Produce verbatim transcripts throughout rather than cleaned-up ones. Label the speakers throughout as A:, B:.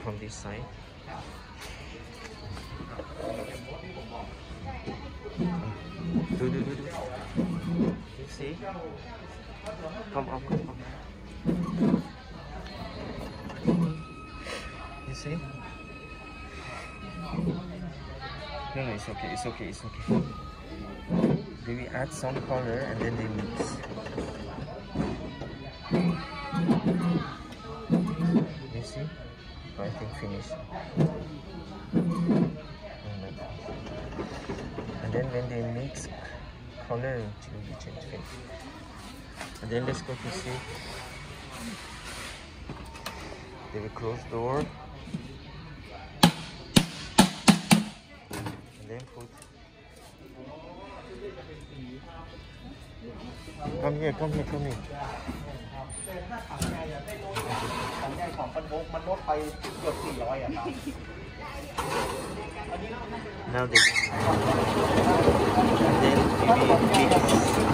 A: from this side. Do, do, do, do. You see? Come on, come on. You see? No, no, it's okay, it's okay, it's okay. Then we add some color and then they mix. You see? I think finished. And then when they mix, color will be changed. And then let's go to see. They will close door. And then put. Come here, come here, come here. Now they and then maybe mix.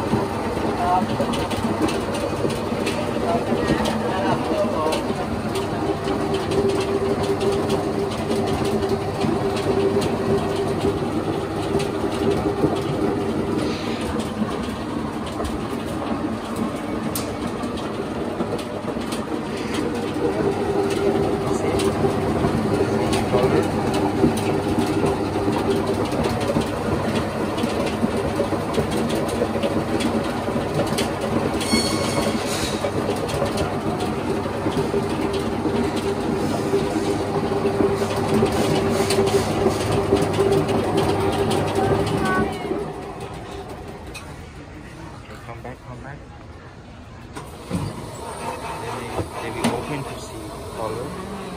A: Come back, come back. Then we, then we open to see color.